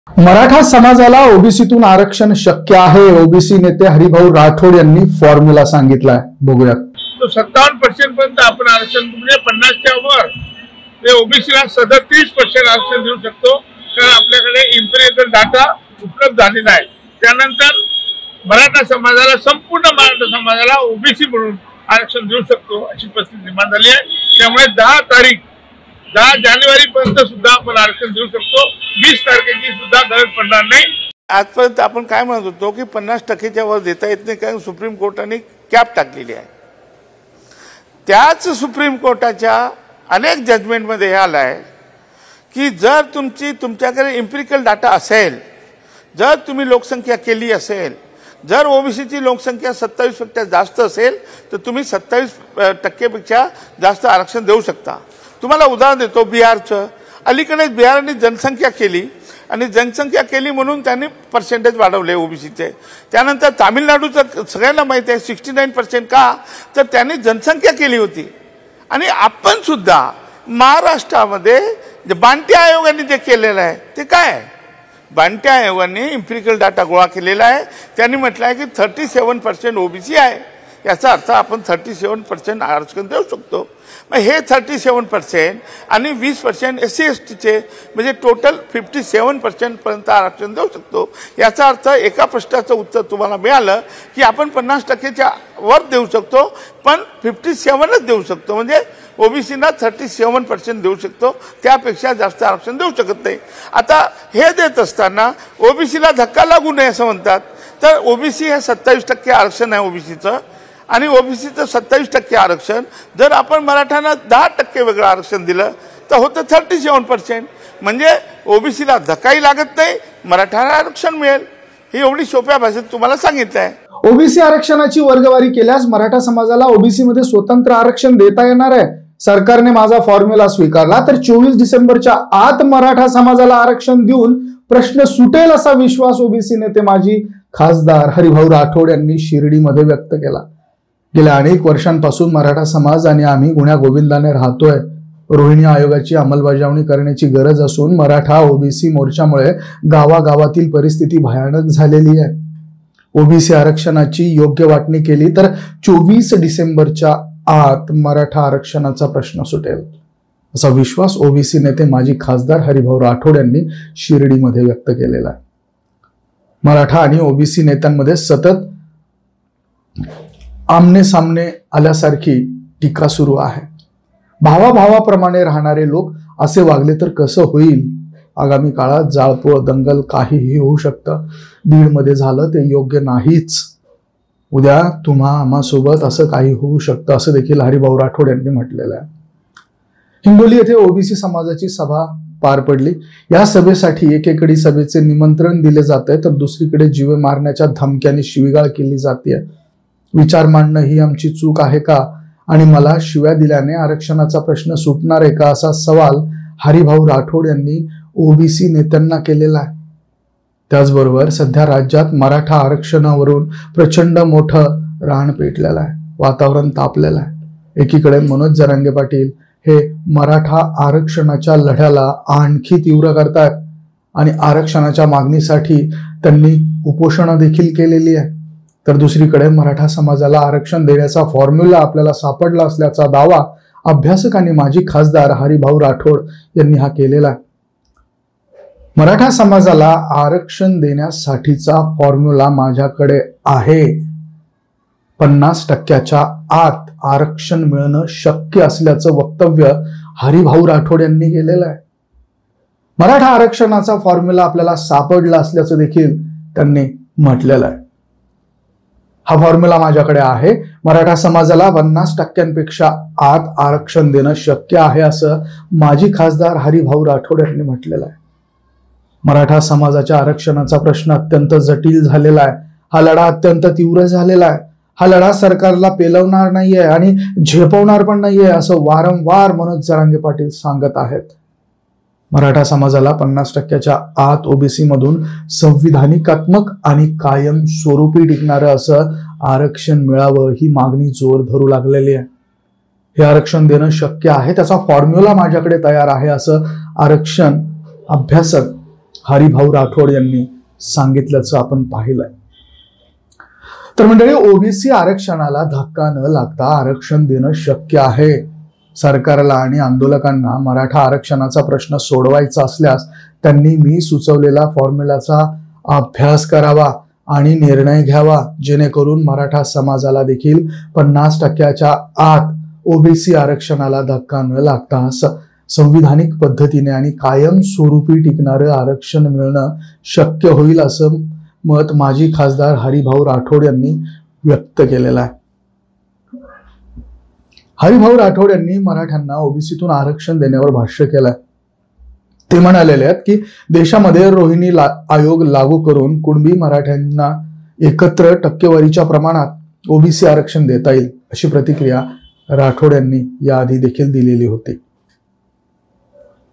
मराठा समाजाला ओबीसीतून आरक्षण शक्य आहे, ओबीसी नेते हरिभाऊ राठोड यांनी फॉर्म्युला सांगितलाय. बघूयात. तो 57% पर्यंत आपण आरक्षण म्हणजे 50च्या वर ओबीसीला 37% आरक्षण देऊ शकतो. कारण आपल्याकडे इम्पिरिकल डाटा उपलब्ध झालेला आहे. त्यानंतर मराठा समाजाला, संपूर्ण मराठा समाजाला ओबीसी म्हणून आरक्षण देऊ शकतो अशी परिस्थिती निर्माण झाली आहे. त्यामुळे 10 जानेवारी पर्यंत सुद्धा आपण आरक्षण देऊ शकतो. 20 तारखेची सुद्धा गरज पडणार नाही. आजपर्यंत आपण काय म्हणत होतो की 50%च्या वर देता येत नाही, कारण सुप्रीम कोर्टाने कॅप टाकलेली आहे. त्याच सुप्रीम कोर्टाच्या अनेक जजमेंटमध्ये हे आलं आहे की जर तुमच्याकडे इम्पिरिकल डाटा असेल, जर तुम्ही लोकसंख्या केली असेल, जर ओबीसीची लोकसंख्या 27% जास्त असेल तर तुम्ही 27% जास्त आरक्षण देऊ शकता. तुम्हाला उदाहरण देतो बिहारचं. अलीकडेच बिहारने जनसंख्या केली आणि जनसंख्या केली म्हणून त्यांनी पर्सेंटेज वाढवले ओबीसीचे. त्यानंतर तामिळनाडूचं सगळ्यांना माहिती आहे 69%. का तर त्यांनी जनसंख्या केली होती. आणि आपण सुद्धा महाराष्ट्रामध्ये बांटी आयोगाने जे केलेलं आहे ते काय आहे? बांटी आयोगाने इम्पिरिकल डाटा गोळा केलेला आहे. त्यांनी म्हटलं आहे की 37% ओबीसी आहे. याचा अर्थ आपण 37% आरक्षण देऊ शकतो. मग हे 37% आणि 20% SC STचे म्हणजे टोटल 57% पर्यंत आरक्षण देऊ शकतो. याचा अर्थ एका प्रश्नाचं उत्तर तुम्हाला मिळालं की आपण 50%च्या वर देऊ शकतो, पण 57च देऊ शकतो. म्हणजे ओबीसीना 37% देऊ शकतो, त्यापेक्षा जास्त आरक्षण देऊ शकत नाही. आता हे देत असताना ओबीसीला धक्का लागू नये असं म्हणतात. तर ओबीसी हे 27% आरक्षण आहे ओबीसीचं, आणि ओबीसीचं 27% आरक्षण जर आपण मराठ्यांना 10% वेगळं आरक्षण दिलं तर होतं 37%. म्हणजे ओबीसीला धक्काही लागत नाही, मराठ्यांना आरक्षण मिळेल. ही एवढी सोप्या भाषेत तुम्हाला सांगितलं आहे. ओबीसी आरक्षणाची वर्गवारी केल्यास मराठा समाजाला ओबीसी मध्ये स्वतंत्र आरक्षण देता येणार आहे. सरकारने माझा फॉर्म्युला स्वीकारला तर 24 डिसेंबरच्या आत मराठा समाजाला आरक्षण देऊन प्रश्न सुटेल असा विश्वास ओबीसी नेते माजी खासदार हरिभाऊ राठोड यांनी शिर्डीमध्ये व्यक्त केला. गेल्या अनेक वर्षांपासून मराठा समाज आणि आम्ही गुण्या गोविंदाने राहतोय. रोहिणी आयोगाची अंमलबजावणी करण्याची गरज असून मराठा ओबीसी मोर्चामुळे गावागावातील परिस्थिती भयानक झालेली आहे. ओबीसी आरक्षणाची योग्य वाटणी केली तर 24 डिसेंबरच्या आत मराठा आरक्षणाचा प्रश्न सुटेल असा विश्वास ओबीसी नेते माजी खासदार हरिभाऊ राठोड यांनी शिर्डीमध्ये व्यक्त केलेला आहे. मराठा आणि ओबीसी नेत्यांमध्ये सतत आमने सामने आल्यासारखी टीका सुरू आहे. भावाभावाप्रमाणे राहणारे लोक असे वागले तर कसं होईल? आगामी काळात जाळपोळ, दंगल काहीही होऊ शकतं. बीडमध्ये झालं ते योग्य नाहीच. उद्या आम्हासोबत असं काही होऊ शकतं असं देखील हरिभाऊ राठोड यांनी म्हटलेलं आहे. हिंगोली येथे ओबीसी समाजाची सभा पार पडली. या सभेसाठी एकेकडे सभेचे निमंत्रण दिले जाते तर दुसरीकडे जीवे मारण्याच्या धमक्याने शिवीगाळ केली जाते. विचार मांडणं ही आमची चूक आहे का? आणि मला शिव्या दिल्याने आरक्षणाचा प्रश्न सुटणार आहे का? असा सवाल हरिभाऊ राठोड यांनी ओबीसी नेत्यांना केलेला आहे. त्याचबरोबर सध्या राज्यात मराठा आरक्षणावरून प्रचंड मोठं रान पेटलेलं आहे, वातावरण तापलेलं आहे. एकीकडे मनोज जरांगे पाटील हे मराठा आरक्षणाच्या लढ्याला आणखी तीव्र करतायत आणि आरक्षणाच्या मागणीसाठी त्यांनी उपोषणं देखील केलेली आहे. तर दुसरीकडे मराठा समाजाला आरक्षण देण्याचा फॉर्म्युला आपल्याला सापडला असल्याचा दावा अभ्यासक आणि माजी खासदार हरिभाऊ राठोड यांनी हा केलेला आहे. मराठा समाजाला आरक्षण देण्यासाठीचा फॉर्म्युला माझ्याकडे आहे. 50%च्या आत आरक्षण मिळणं शक्य असल्याचं वक्तव्य हरिभाऊ राठोड यांनी केलेलं आहे. मराठा आरक्षणाचा फॉर्म्युला आपल्याला सापडला असल्याचं देखील त्यांनी म्हटलेलं आहे. हा फॉर्म्युला माझ्याकडे आहे. मराठा समाजाला 50%पेक्षा आत आरक्षण देणं शक्य आहे असं माजी खासदार हरिभाऊ राठोड यांनी म्हटलेलं आहे. मराठा समाजाच्या आरक्षणाचा प्रश्न अत्यंत जटिल झालेला आहे. हा लढा अत्यंत तीव्र झालेला आहे. हा लढा सरकारला पेलवणार नाहीये आणि झेपवणार पण नाहीये असं वारंवार मनोज जरांगे पाटील सांगत आहेत. मराठा समाजाला 50%च्या आत ओबीसी मधून संविधानिकात्मक आणि कायम स्वरूपी टिकणारं असं आरक्षण मिळावं ही मागणी जोर धरू लागलेली आहे. हे आरक्षण देणं शक्य आहे, त्याचा फॉर्म्युला माझ्याकडे तयार आहे असं आरक्षण अभ्यासक हरिभाऊ राठोड यांनी सांगितल्याचं आपण पाहिलंय. तर मंडळी, ओबीसी आरक्षणाला धक्का न लागता आरक्षण देणं शक्य आहे. सरकारला आणि आंदोलकांना मराठा आरक्षणाचा प्रश्न सोडवायचा असल्यास त्यांनी मी सुचवलेला फॉर्म्युलाचा अभ्यास करावा आणि निर्णय घ्यावा, जेणेकरून मराठा समाजाला देखील 50% आत ओबीसी आरक्षणाला धक्का न लागता संविधानिक पद्धतीने आणि कायम स्वरूपी टिकणारं आरक्षण मिळणं शक्य होईल, असं मत माजी खासदार हरिभाऊ राठोड यांनी व्यक्त केलेलं आहे. हरिभाऊ राठोड यांनी मराठ्यांना ओबीसीतून आरक्षण देण्यावर भाष्य केलंय. ते म्हणालेले आहेत की देशामध्ये रोहिणी आयोग लागू करून कुणबी मराठ्यांना एकत्र टक्केवारीच्या प्रमाणात ओबीसी आरक्षण देता येईल, अशी प्रतिक्रिया राठोड यांनी याआधी देखील दिलेली होती.